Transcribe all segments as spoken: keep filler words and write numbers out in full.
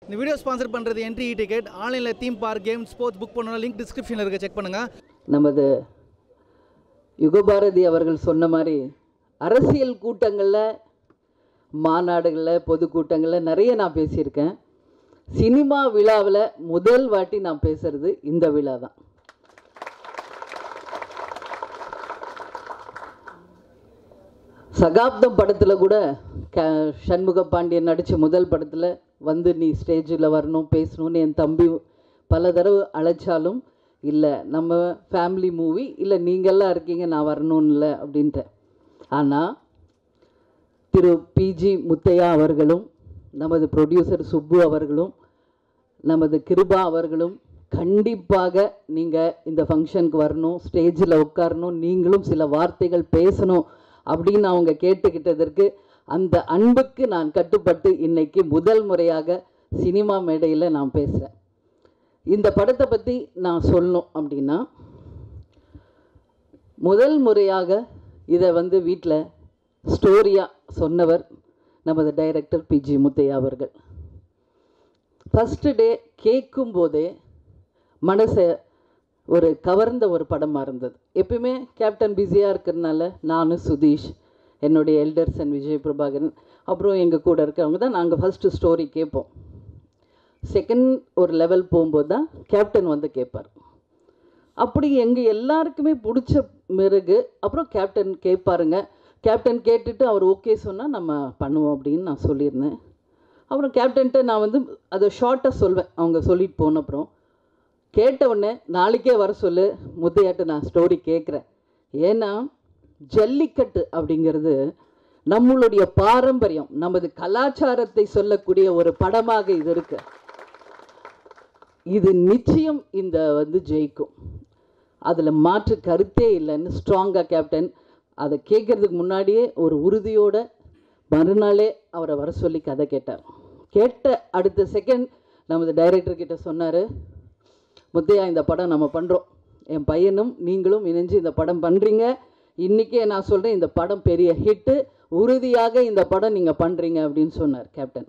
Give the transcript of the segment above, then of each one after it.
இந்த video sponsor பண்ணுறது entry ticket. ஆன்லைனில் theme park game sports book பண்ணணும். லிங்க் டிஸ்கிரிப்ஷனில் இருக்க, செக் பண்ணுங்கள். நமது யுகபாரதி அவர்கள் சொன்ன மாதிரி அரசியல் கூட்டங்களில், மாநாடுகளில், பொதுக்கூட்டங்களில் நிறைய நான் பேசியிருக்கேன். சினிமா விழாவில் முதல் வாட்டி நான் பேசுகிறது இந்த விழா தான். சகாப்தம் படத்தில் கூட க ஷண்முகபாண்டியன் நடித்த முதல் படத்தில் வந்து நீ ஸ்டேஜில் வரணும், பேசணும்னு என் தம்பி பல தடவை அழைச்சாலும் இல்லை, நம்ம ஃபேமிலி மூவி, இல்லை நீங்கள்லாம் இருக்கீங்க, நான் வரணும்னு இல்லை அப்படின்ட்டேன். ஆனால் திரு பிஜி முத்தையா அவர்களும், நமது ப்ரொடியூசர் சுப்பு அவர்களும், நமது கிருபா அவர்களும் கண்டிப்பாக நீங்கள் இந்த ஃபங்க்ஷனுக்கு வரணும், ஸ்டேஜில் உட்காரணும், நீங்களும் சில வார்த்தைகள் பேசணும் அப்படின்னு அவங்க கேட்டுக்கிட்டதற்கு அந்த அன்புக்கு நான் கட்டுப்பட்டு இன்னைக்கு முதல் முறையாக சினிமா மேடையில் நான் பேசுகிறேன். இந்த படத்தை பற்றி நான் சொல்லணும் அப்படின்னா, முதல் முறையாக இதை வந்து வீட்டில் ஸ்டோரியாக சொன்னவர் நமது டைரக்டர் பிஜி முத்தையா அவர்கள். ஃபஸ்ட்டு டே கேட்கும் போதே மனசை ஒரு கவர்ந்த ஒரு படமாக இருந்தது. எப்பயுமே கேப்டன் பிஸியாக இருக்கிறதுனால நானும் சுதீஷ், என்னுடைய எல்டர்ஸ் அண்ட் விஜய் பிரபாகரன், அப்புறம் எங்கள் கூட இருக்கிறவங்க தான் நாங்கள் ஃபஸ்ட்டு ஸ்டோரி கேட்போம். செகண்ட் ஒரு லெவல் போகும்போது தான் கேப்டன் வந்து கேட்பார். அப்படி எங்கள் எல்லாருக்குமே பிடிச்ச பிறகு அப்புறம் கேப்டன் கேட்பாருங்க. கேப்டன் கேட்டுட்டு அவர் ஓகே சொன்னால் நம்ம பண்ணுவோம் அப்படின்னு நான் சொல்லியிருந்தேன். அப்புறம் கேப்டன்கிட்ட நான் வந்து அதை ஷார்ட்டாக சொல்வேன். அவங்க சொல்லிட்டு போன அப்புறம் கேட்ட உடனே நாளைக்கே வர சொல்லு முத்தையாட்ட நான் ஸ்டோரி கேட்குறேன். ஏன்னா ஜல்லிக்கட்டு அப்படிங்கிறது நம்மளுடைய பாரம்பரியம், நமது கலாச்சாரத்தை சொல்லக்கூடிய ஒரு படமாக இது இருக்கு. இது நிச்சயம் இந்த வந்து ஜெயிக்கும், அதில் மாற்று கருத்தே இல்லைன்னு ஸ்ட்ராங்காக கேப்டன் அதை கேட்குறதுக்கு முன்னாடியே ஒரு உறுதியோட மறுநாளே அவரை வர சொல்லி கதை கேட்டார். கேட்ட அடுத்த செகண்ட் நமது டைரக்டர்கிட்ட சொன்னார், முத்தையா இந்த படம் நம்ம பண்ணுறோம், என் பையனும் நீங்களும் இணைஞ்சு இந்த படம் பண்ணுறீங்க, இன்றைக்கே நான் சொல்கிறேன் இந்த படம் பெரிய ஹிட்டு, உறுதியாக இந்த படம் நீங்கள் பண்ணுறீங்க அப்படின்னு சொன்னார் கேப்டன்.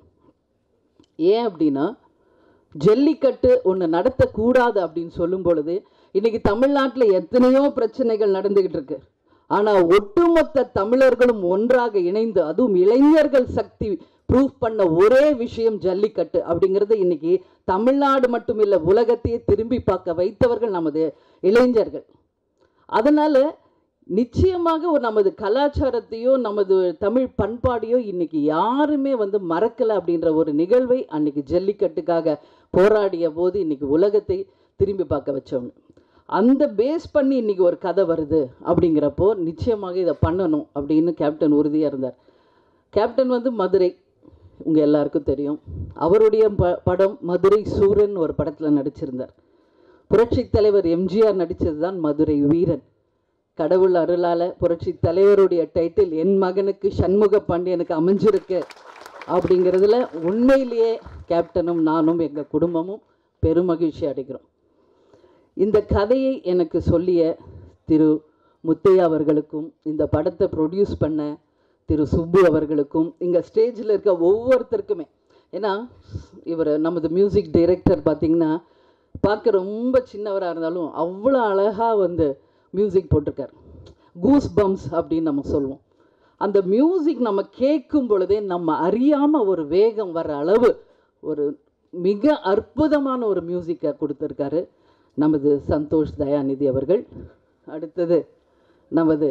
ஏன் அப்படின்னா ஜல்லிக்கட்டு ஒன்று நடத்தக்கூடாது அப்படின்னு சொல்லும் பொழுது இன்றைக்கி தமிழ்நாட்டில் எத்தனையோ பிரச்சனைகள் நடந்துக்கிட்டு இருக்கு. ஆனால் ஒட்டுமொத்த தமிழர்களும் ஒன்றாக இணைந்து, அதுவும் இளைஞர்கள் சக்தி ப்ரூவ் பண்ண ஒரே விஷயம் ஜல்லிக்கட்டு அப்படிங்கிறது இன்னைக்கு தமிழ்நாடு மட்டும் இல்லை, உலகத்தையே திரும்பி பார்க்க வைத்தவர்கள் நமது இளைஞர்கள். அதனால் நிச்சயமாக ஒரு நமது கலாச்சாரத்தையோ நமது தமிழ் பண்பாடையோ இன்னைக்கு யாருமே வந்து மறக்கலை அப்படின்ற ஒரு நிகழ்வை அன்னைக்கு ஜல்லிக்கட்டுக்காக போராடிய போது இன்னைக்கு உலகத்தை திரும்பி பார்க்க வச்சவங்க. அந்த பேஸ் பண்ணி இன்றைக்கி ஒரு கதை வருது அப்படிங்கிறப்போ நிச்சயமாக இதை பண்ணணும் அப்படின்னு கேப்டன் உறுதியாக இருந்தார். கேப்டன் வந்து மதுரை, உங்கள் எல்லாருக்கும் தெரியும். அவருடைய ப படம் மதுரை சூரன் ஒரு படத்தில் நடிச்சிருந்தார். புரட்சி தலைவர் எம்ஜிஆர் நடித்தது தான் மதுரை வீரன். கடவுள் அருளால் புரட்சி தலைவருடைய டைட்டில் என் மகனுக்கு ஷண்முகப்பாண்டியனுக்கு அமைஞ்சிருக்கு அப்படிங்கிறதுல உண்மையிலேயே கேப்டனும் நானும் எங்கள் குடும்பமும் பெருமகிழ்ச்சி அடைகிறோம். இந்த கதையை எனக்கு சொல்லிய திரு முத்தையா அவர்களுக்கும், இந்த படத்தை ப்ரொடியூஸ் பண்ண திரு சுப்பு அவர்களுக்கும், இங்கே ஸ்டேஜில் இருக்க ஒவ்வொருத்தருக்குமே, ஏன்னா இவர் நமது மியூசிக் டைரக்டர் பார்த்திங்கன்னா பார்க்க ரொம்ப சின்னவராக இருந்தாலும் அவ்வளோ அழகாக வந்து மியூசிக் போட்டிருக்கார். கூஸ் பம்ப்ஸ் அப்படின்னு நம்ம சொல்லுவோம். அந்த மியூசிக் நம்ம கேட்கும் பொழுதே நம்ம அறியாமல் ஒரு வேகம் வர அளவு ஒரு மிக அற்புதமான ஒரு மியூசிக்கை கொடுத்துருக்காரு நமது சந்தோஷ் தயாநிதி அவர்கள். அடுத்தது நமது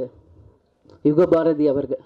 யுகபாரதி அவர்கள்.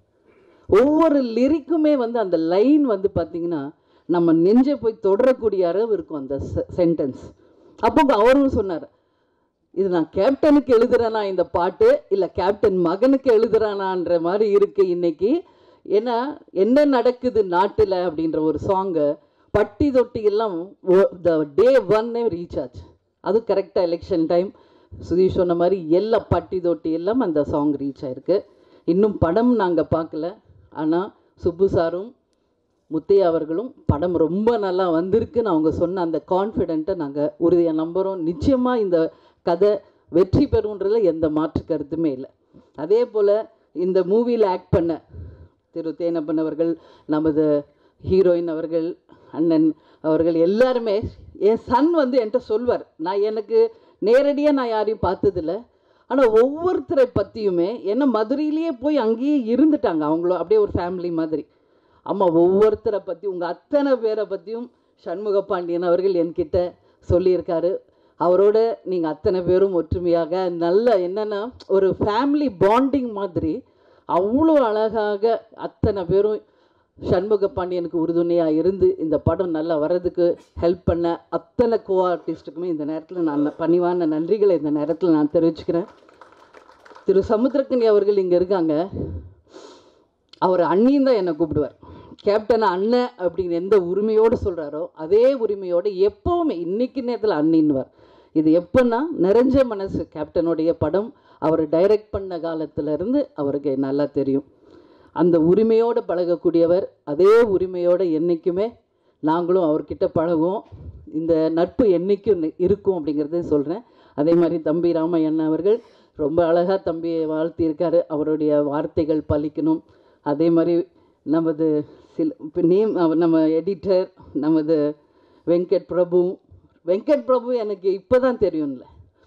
ஒவ்வொரு லிரிக்குமே வந்து அந்த லைன் வந்து பார்த்திங்கன்னா நம்ம நெஞ்சை போய் தொடரக்கூடிய அளவு இருக்கும் அந்த சென்டென்ஸ். அப்போ அவரும் சொன்னார், இது நான் கேப்டனுக்கு எழுதுறேனா இந்த பாட்டு, இல்லை கேப்டன் மகனுக்கு எழுதுறானான்ற மாதிரி இருக்குது இன்னைக்கு. ஏன்னா என்ன நடக்குது நாட்டில் அப்படின்ற ஒரு சாங்கு பட்டி தொட்டி எல்லாம் த டே ஒன்னே ரீச் ஆச்சு. அதுவும் கரெக்டாக எலெக்ஷன் டைம் சுதீஷ் சொன்ன மாதிரி எல்லா பட்டி தொட்டி எல்லாம் அந்த சாங் ரீச் ஆகிருக்கு. இன்னும் படம் நாங்கள் பார்க்கல, ஆனால் சுப்பு சாரும் முத்தையா அவர்களும் படம் ரொம்ப நல்லா வந்திருக்குன்னு அவங்க சொன்ன அந்த கான்ஃபிடென்ட்டை நாங்கள் உறுதியாக நம்புகிறோம். நிச்சயமாக இந்த கதை வெற்றி பெறுன்றதுல எந்த மாற்று கருத்துமே இல்லை. அதே போல் இந்த மூவியில் ஆக்ட் பண்ண திரு தேனப்பன் அவர்கள், நமது ஹீரோயின் அவர்கள், அண்ணன் அவர்கள் எல்லாருமே. என் சன் வந்து என்கிட்ட சொல்வார், நான் எனக்கு நேரடியாக நான் யாரையும் பார்த்ததில்ல, ஆனால் ஒவ்வொருத்தரை பற்றியுமே என்ன மதுரையிலேயே போய் அங்கேயே இருந்துட்டாங்க அவங்களும், அப்படியே ஒரு ஃபேமிலி மாதிரி. அம்மா ஒவ்வொருத்தரை பற்றி உங்கள் அத்தனை பேரை பற்றியும் சண்முகபாண்டியன் அவர்கள் என்கிட்ட சொல்லியிருக்காரு. அவரோட நீங்கள் அத்தனை பேரும் ஒற்றுமையாக நல்ல என்னென்னா ஒரு ஃபேமிலி பாண்டிங் மாதிரி அவ்வளோ அழகாக அத்தனை பேரும் சண்முகபாண்டியனுக்கு உறுதுணையாக இருந்து இந்த படம் நல்லா வர்றதுக்கு ஹெல்ப் பண்ண அத்தனை கோ ஆர்டிஸ்ட்டுக்குமே இந்த நேரத்தில் நான் பணிவான நன்றிகளை இந்த நேரத்தில் நான் தெரிவிச்சுக்கிறேன். திரு சமுத்திரக்கனி அவர்கள் இங்கே இருக்காங்க. அவர் அண்ணின்னு தான் என்னை கூப்பிடுவார். கேப்டன் அண்ணன் அப்படின்னு எந்த உரிமையோடு சொல்கிறாரோ அதே உரிமையோடு எப்போவுமே இன்னைக்கு நேரத்தில் அண்ணின்வார். இது எப்போன்னா நிறைஞ்ச மனசு கேப்டனுடைய படம் அவர் டைரக்ட் பண்ண காலத்திலேருந்து அவருக்கு நல்லா தெரியும். அந்த உரிமையோடு பழகக்கூடியவர். அதே உரிமையோடு என்றைக்குமே நாங்களும் அவர்கிட்ட பழகுவோம். இந்த நட்பு என்றைக்கும் இருக்கும் அப்படிங்கிறத சொல்கிறேன். அதே மாதிரி தம்பி ராமையன் அவர்கள் ரொம்ப அழகாக தம்பியை வாழ்த்தியிருக்காரு. அவருடைய வார்த்தைகள் பலிக்கணும். அதே மாதிரி நமது சில இப்போ நேம் நம்ம எடிட்டர் நமது வெங்கட் பிரபு. வெங்கட் பிரபு எனக்கு இப்போ தான் தெரியும்ல,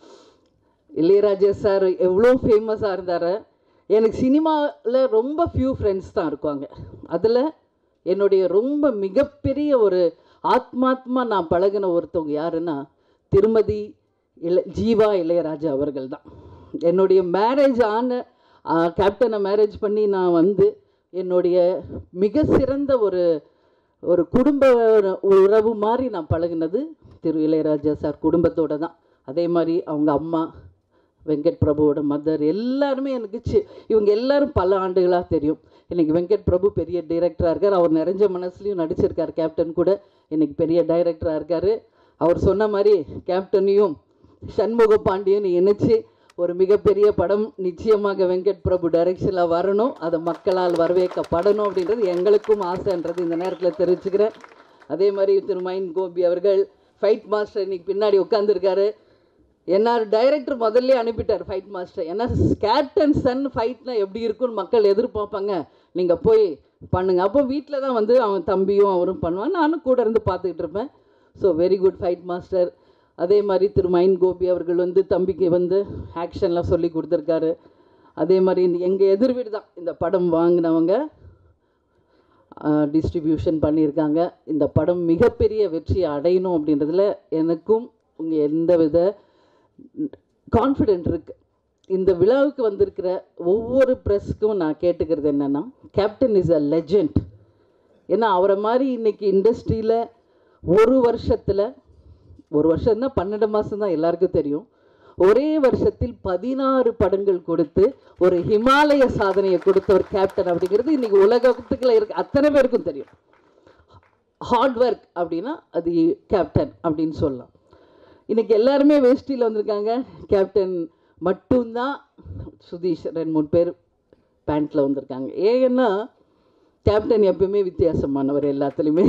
இளையராஜா சார் எவ்வளோ ஃபேமஸாக இருந்தார். எனக்கு சினிமாவில் ரொம்ப ஃபியூ ஃப்ரெண்ட்ஸ் தான் இருக்காங்க. அதில் என்னுடைய ரொம்ப மிகப்பெரிய ஒரு ஆத்மாத்மா நான் பழகின ஒருத்தவங்க யாருன்னா திருமதி இள ஜீவா இளையராஜா அவர்கள் தான். என்னுடைய மேரேஜ் ஆன கேப்டனை மேரேஜ் பண்ணி நான் வந்து என்னுடைய மிக சிறந்த ஒரு ஒரு குடும்ப உறவு மாதிரி நான் பழகினது திரு இளையராஜா சார் குடும்பத்தோடு தான். அதே மாதிரி அவங்க அம்மா வெங்கட் பிரபுவோட மதர் எல்லாருமே எனக்கு சி இவங்க எல்லாரும் பல ஆண்டுகளாக தெரியும். இன்றைக்கி வெங்கட் பிரபு பெரிய டைரக்டராக இருக்கார். அவர் நிறைஞ்ச மனசுலையும் நடிச்சிருக்கார். கேப்டன் கூட இன்றைக்கி பெரிய டைரக்டராக இருக்கார். அவர் சொன்ன மாதிரி கேப்டனையும் சண்முகபாண்டியன் இணைச்சி ஒரு மிகப்பெரிய படம் நிச்சயமாக வெங்கட் பிரபு டைரக்ஷனில் வரணும், அதை மக்களால் வரவேற்கப்படணும் அப்படின்றது எங்களுக்கும் ஆசைன்றது இந்த நேரத்தில் தெரிவிச்சுக்கிறேன். அதே மாதிரி திரு மைன் கோபி அவர்கள் ஃபைட் மாஸ்டர் இன்றைக்கி பின்னாடி உட்காந்துருக்காரு. என்ஆர் டைரக்டர் முதல்ல அனுப்பிட்டார் ஃபைட் மாஸ்டர். ஏன்னா கேப்டன் சன் ஃபைட்னா எப்படி இருக்குன்னு மக்கள் எதிர்பார்ப்பாங்க, நீங்கள் போய் பண்ணுங்கள். அப்போ வீட்டில் தான் வந்து அவன் தம்பியும் அவரும் பண்ணுவான், நானும் கூட இருந்து பார்த்துக்கிட்டு இருப்பேன். So very good fight master. அதே மாதிரி திரு மைன் கோபி அவர்கள் வந்து தம்பிக்கு வந்து ஆக்ஷன்லாம் சொல்லி கொடுத்துருக்காரு. அதே மாதிரி எங்கள் எதிர் வீடு தான் இந்த படம் வாங்கினவங்க டிஸ்ட்ரிபியூஷன் பண்ணியிருக்காங்க. இந்த படம் மிகப்பெரிய வெற்றியை அடையணும் அப்படின்றதுல எனக்கும் உங்கள் எந்த வித கான்ஃபிடென்ட் இருக்குது. இந்த விழாவுக்கு வந்திருக்கிற ஒவ்வொரு ப்ரெஸ்க்கும் நான் கேட்டுக்கிறது என்னென்னா, கேப்டன் இஸ் அ லெஜெண்ட். ஏன்னா அவரை மாதிரி இன்றைக்கி இண்டஸ்ட்ரியில் ஒரு வருஷத்தில் ஒரு வருஷம் தான் பன்னெண்டு மாதம் தான் எல்லாருக்கும் தெரியும். ஒரே வருஷத்தில் பதினாறு படங்கள் கொடுத்து ஒரு ஹிமாலய சாதனையை கொடுத்த ஒரு கேப்டன் அப்படிங்கிறது இன்றைக்கி உலகத்துக்குள்ள இருக்க அத்தனை பேருக்கும் தெரியும். ஹார்ட் ஒர்க் அப்படின்னா அது கேப்டன் அப்படின்னு சொல்லலாம். இன்றைக்கி எல்லாருமே வேஷ்டியில் வந்திருக்காங்க. கேப்டன் மட்டும்தான் சுதீஷ் ரெண்டு மூணு பேர் பேண்ட்டில் வந்திருக்காங்க. ஏன்னா கேப்டன் எப்பயுமே வித்தியாசமானவர் எல்லாத்துலேயுமே.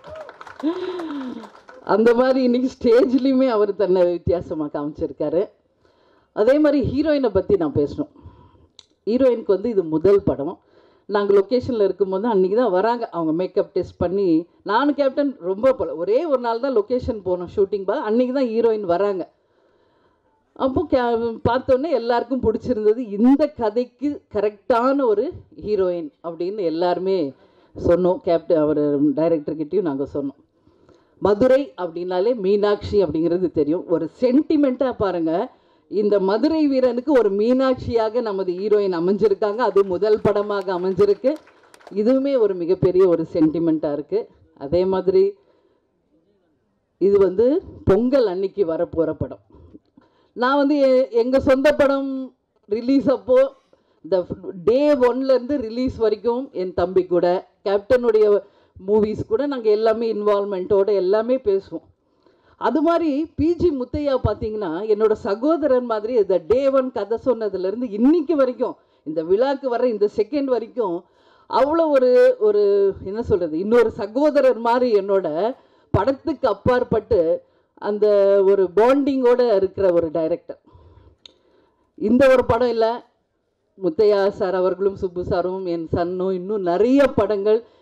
அந்த மாதிரி இன்றைக்கி ஸ்டேஜ்லேயுமே அவர் தன்னை வித்தியாசமாக காமிச்சிருக்காரு. அதே மாதிரி ஹீரோயினை பற்றி நான் பேசணும். ஹீரோயினுக்கு வந்து இது முதல் படம். நாங்கள் லொக்கேஷனில் இருக்கும்போது அன்றைக்கி தான் வராங்க. அவங்க மேக்கப் டெஸ்ட் பண்ணி நானும் கேப்டன் ரொம்ப போல ஒரே ஒரு நாள் தான் லொக்கேஷன் போனோம் ஷூட்டிங் பா. அன்றைக்கி தான் ஹீரோயின் வராங்க. அப்போ கே பார்த்தோன்னே எல்லாருக்கும் பிடிச்சிருந்தது. இந்த கதைக்கு கரெக்டான ஒரு ஹீரோயின் அப்படின்னு எல்லாருமே சொன்னோம். கேப்டன் அவர் டைரக்டர்கிட்டையும் நாங்கள் சொன்னோம். மதுரை அப்படின்னாலே மீனாட்சி அப்படிங்கிறது தெரியும். ஒரு சென்டிமெண்ட்டாக பாருங்கள், இந்த மதுரை வீரனுக்கு ஒரு மீனாட்சியாக நமது ஹீரோயின் அமைஞ்சிருக்காங்க. அது முதல் படமாக அமைஞ்சிருக்கு. இதுவுமே ஒரு மிகப்பெரிய ஒரு சென்டிமெண்ட்டாக இருக்குது. அதே மாதிரி இது வந்து பொங்கல் அன்னைக்கு வரப்போகிற படம். நான் வந்து எங்கள் சொந்த படம் ரிலீஸ் அப்போது இந்த டே ஒன்லேருந்து ரிலீஸ் வரைக்கும் என் தம்பி கூட கேப்டனுடைய மூவிஸ் கூட நாங்கள் எல்லாமே இன்வால்மெண்ட்டோடு எல்லாமே பேசுவோம். அது மாதிரி பிஜி முத்தையா பார்த்தீங்கன்னா என்னோட சகோதரன் மாதிரி இந்த டே ஒன் கதை சொன்னதுலேருந்து இன்னைக்கு வரைக்கும் இந்த விழாக்கு வர இந்த செகண்ட் வரைக்கும் அவ்வளோ ஒரு ஒரு என்ன சொல்கிறது இன்னொரு சகோதரர் மாதிரி என்னோட படத்துக்கு அப்பாற்பட்டு அந்த ஒரு பாண்டிங்கோடு இருக்கிற ஒரு டைரக்டர். இந்த ஒரு படம் இல்லை, முத்தையா சார் அவர்களும் சுப்பு சாரும் என் சன்னும் இன்னும் நிறைய படங்கள்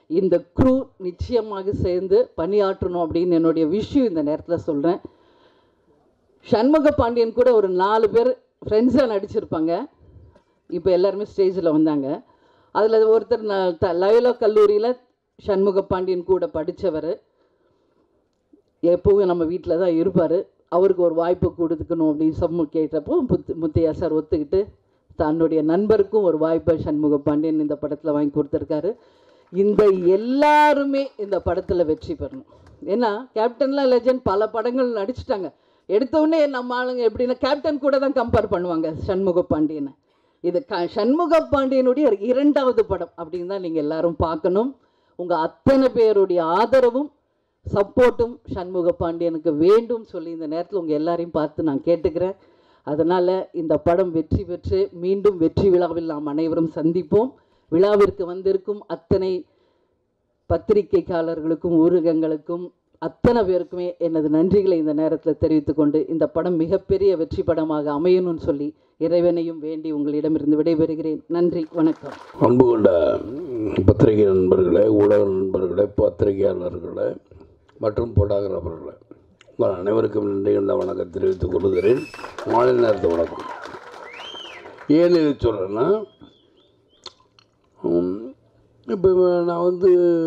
இந்த க்ரூ நிச்சயமாக சேர்ந்து பணியாற்றணும் அப்படின்னு என்னுடைய விஷயம் இந்த நேரத்தில் சொல்கிறேன். சண்முகபாண்டியன் கூட ஒரு நாலு பேர் ஃப்ரெண்ட்ஸாக நடிச்சிருப்பாங்க. இப்போ எல்லாருமே ஸ்டேஜில் வந்தாங்க. அதில் ஒருத்தர் நான் த லயோலா கல்லூரியில் சண்முகபாண்டியன் கூட படித்தவர், எப்போவும் நம்ம வீட்டில் தான் இருப்பார். அவருக்கு ஒரு வாய்ப்பு கொடுத்துக்கணும் அப்படின்னு சம்மு கேட்டப்போ முத்து முத்தையா சார் ஒத்துக்கிட்டு தன்னுடைய நண்பருக்கும் ஒரு வாய்ப்பை சண்முகபாண்டியன் இந்த படத்தில் வாங்கி கொடுத்துருக்காரு. இந்த எல்லாருமே இந்த படத்தில் வெற்றி பெறணும். ஏன்னா கேப்டன்லாம் லெஜண்ட் பல படங்கள் நடிச்சிட்டாங்க. எடுத்தவுடனே நம்ம ஆளுங்க எப்படின்னா கேப்டன் கூட தான் கம்பேர் பண்ணுவாங்க சண்முகபாண்டியனை. இது க சண்முகபாண்டியனுடைய இரண்டாவது படம் அப்படின்னு தான் நீங்கள் எல்லாரும் பார்க்கணும். உங்கள் அத்தனை பேருடைய ஆதரவும் சப்போர்ட்டும் சண்முகபாண்டியனுக்கு வேண்டும் சொல்லி இந்த நேரத்தில் உங்கள் எல்லாரையும் பார்த்து நான் கேட்டுக்கிறேன். அதனால் இந்த படம் வெற்றி பெற்று மீண்டும் வெற்றி விழாவில் நாம் அனைவரும் சந்திப்போம். விழாவிற்கு வந்திருக்கும் அத்தனை பத்திரிகைக்காரர்களுக்கும் ஊடகங்களுக்கும் அத்தனை பேருக்குமே எனது நன்றிகளை இந்த நேரத்தில் தெரிவித்துக்கொண்டு இந்த படம் மிகப்பெரிய வெற்றி படமாக அமையணும்னு சொல்லி இறைவனையும் வேண்டி உங்களிடமிருந்து விடைபெறுகிறேன். நன்றி, வணக்கம். அன்பு கொண்ட பத்திரிகை நண்பர்களே, ஊடக நண்பர்களே, பத்திரிகையாளர்களே மற்றும் போட்டோகிராஃபர்களே, உங்கள் அனைவருக்கும் நன்றி என்ற வணக்கம் தெரிவித்துக் கொள்கிறேன். மாலை நேரத்து வணக்கம். ஏன் இது சொல்கிறேன்னா, இப்போ நான் வந்து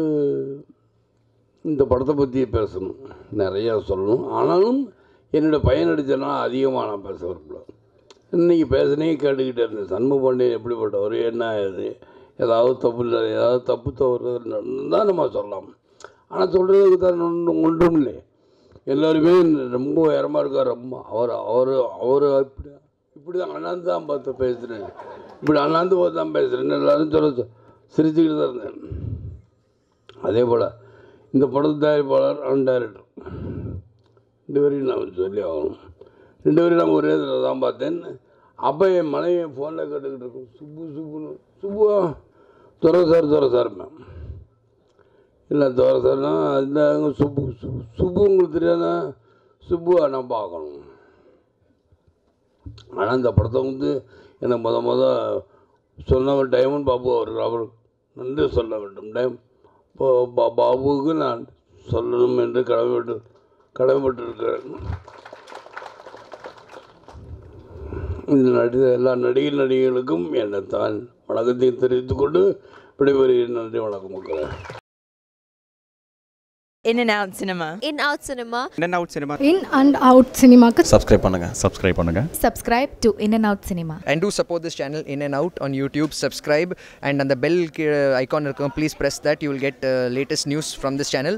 இந்த படத்தை பற்றி பேசணும், நிறையா சொல்லணும். ஆனாலும் என்னோடய பையன் நடித்தனா அதிகமாக நான் பேச விரும்பல. இன்றைக்கி பேசினே கேட்டுக்கிட்டே இருந்தேன். சண்முகபாண்டியன் எப்படிப்பட்டவர், என்ன இது, ஏதாவது தப்பு இல்லை, ஏதாவது தப்பு தவறு தான் நம்ம சொல்லலாம். ஆனால் சொல்கிறதுக்கு தான் ஒன்றும் ஒன்றும் இல்லை. எல்லோருமே ரொம்ப உயரமாக இருக்கார். ரொம்ப அவர் அவர் அவர் இப்படி இப்படி தான் அண்ணாந்து தான் பார்த்து பேசுகிறேன், இப்படி அண்ணாந்து பார்த்து தான் பேசுகிறேன் எல்லோரும் சொல்ல சிரிச்சுக்கிட்டு தான் இருந்தேன். அதே போல் இந்த படத்து தயாரிப்பாளர் அண்ட் டைரக்டர் ரெண்டு பேரையும் நான் சொல்லி ஆகணும். ரெண்டு பேரும் நான் ஒரே இதில் தான் பார்த்தேன். அப்போ என் மனைவி ஃபோனில் கேட்டுக்கிட்டு இருக்கோம், சுப்பு சுப்புன்னு. சுப்புவா துறை சார் துறை சார் மேம் இல்லை துறை சார்னா இந்த சுப்பு சுப்பு சுப்பு உங்களுக்கு தெரியாதா, சுப்புவா நான் பார்க்கணும். ஆனால் இந்த படத்தை வந்து எனக்கு முத முத சொன்னவன் டைமண்ட் பாபு அவர் அவர் நன்றி சொல்ல வேண்டும். டைம் இப்போ பாபுவுக்கு நான் சொல்லணும் என்று கடமைப்பட்டு கடமைப்பட்டிருக்கிறேன். இந்த நடித்த எல்லா நடிகர் நடிகைகளுக்கும் என்னை தான் வணக்கத்தை தெரிவித்துக் கொண்டு விடைபெறுகிறேன். நன்றி, வணக்கம் மக்களே. In and out cinema. In out cinema. In and out cinema. In and out cinema. Subscribe பண்ணுங்க. Subscribe பண்ணுங்க. Subscribe to In and Out Cinema. And do support this channel In and Out on YouTube. Subscribe and on the bell icon, please press that. You will get uh, latest news from this channel.